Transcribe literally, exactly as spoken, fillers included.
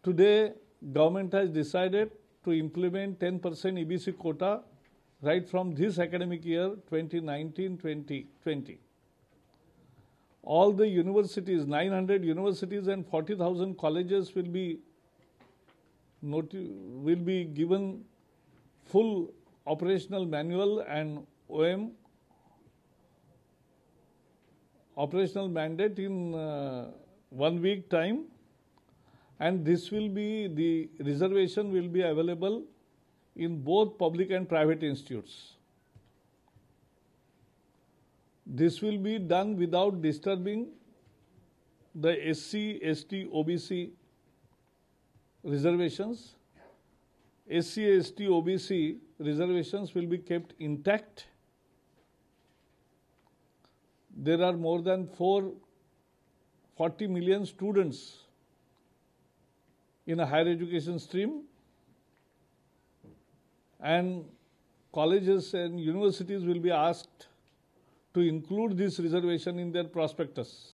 Today, government has decided to implement ten percent E B C quota right from this academic year twenty nineteen twenty twenty. All the universities, nine hundred universities and forty thousand colleges will be will be given full operational manual and O M operational mandate in uh, one week time, and this will be, the reservation will be available in both public and private institutes. This will be done without disturbing the S C, S T, O B C reservations. S C, S T, O B C reservations will be kept intact. There are more than four hundred forty million students in a higher education stream, and colleges and universities will be asked to include this reservation in their prospectus.